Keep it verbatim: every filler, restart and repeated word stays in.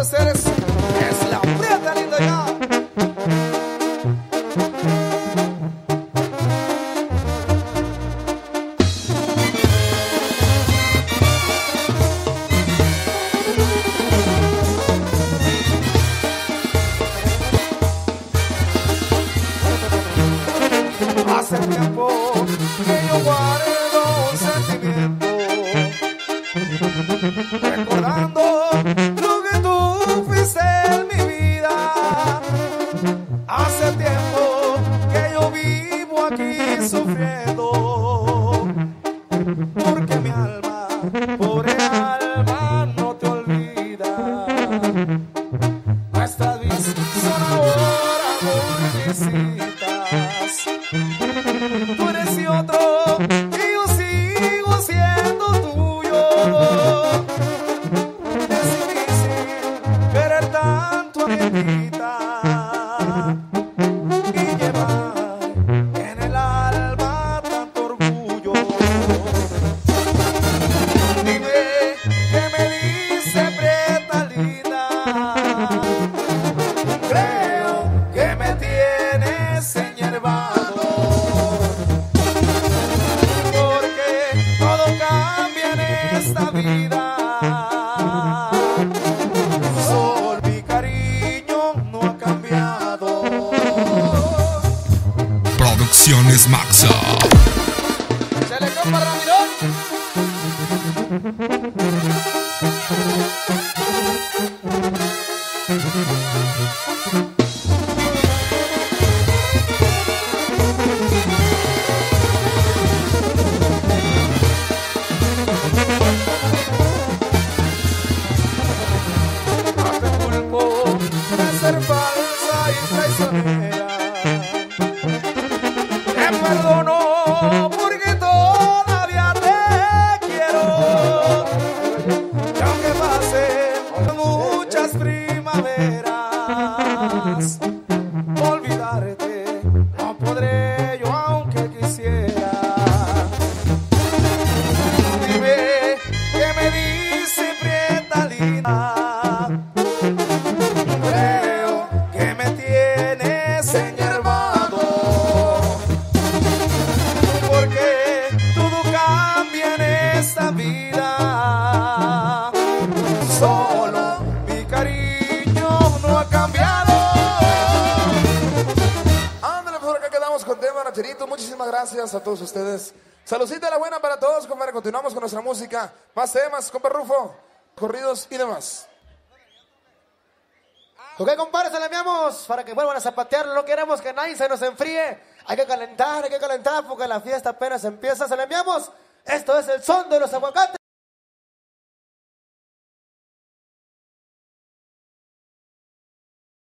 hacer es, es la prieta linda ya. Hace tiempo que yo guardo un sentimiento, recordando lo que tú fuiste en mi vida. Hace tiempo que yo vivo aquí sufriendo, porque mi alma, pobre alma, no te olvida. Nuestras vistas son ahora muy visitas. Tú eres y otro, y yo sigo siendo tuyo. Es difícil querer tanto a mi amiguita y llevar en el alma tanto orgullo. Dime qué me dice, prieta linda. Creo que me tienes enyerbado. Esta vida, solo mi cariño no ha cambiado. Producciones Maxa. Se le compra Ramirón. Ser falsa y traicionera, te perdono porque todavía te quiero. Y aunque pasen muchas primaveras, olvidarte no podré yo aunque quisiera. Dime qué me dice, prieta linda. Esta vida, solo mi cariño no ha cambiado. Ándale, pues por acá quedamos con tema, Nacherito. Muchísimas gracias a todos ustedes. Saludcita la buena para todos, compadre. Continuamos con nuestra música. Más temas, compa Rufo, corridos y demás. Ok, compadre, se la enviamos para que vuelvan a zapatear. No queremos que nadie se nos enfríe. Hay que calentar, hay que calentar porque la fiesta apenas empieza. Se la enviamos. Esto es el son de los aguacates.